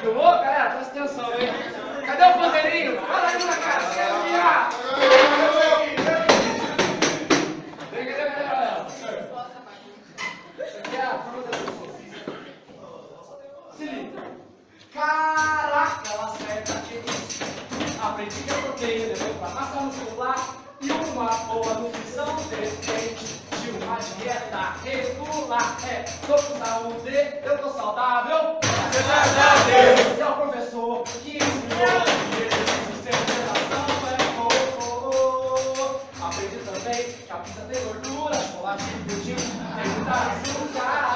Filmou, galera? Presta atenção, hein? Cadê o bandeirinho? Fala aí na cara, chega aqui, Vem, galera. Isso aqui é a fruta do Se liga. Caraca, ela sai daqui. Aprendi que a proteína levou pra massa muscular e uma boa nutrição depende de uma dieta regular. Tô com saúde, eu tô saudável. Graças a Deus. É o professor que ensinou que exercício sem alteração é bom. Aprendi também que a pizza tem gordura, chocolate e pudim tem muita açúcar.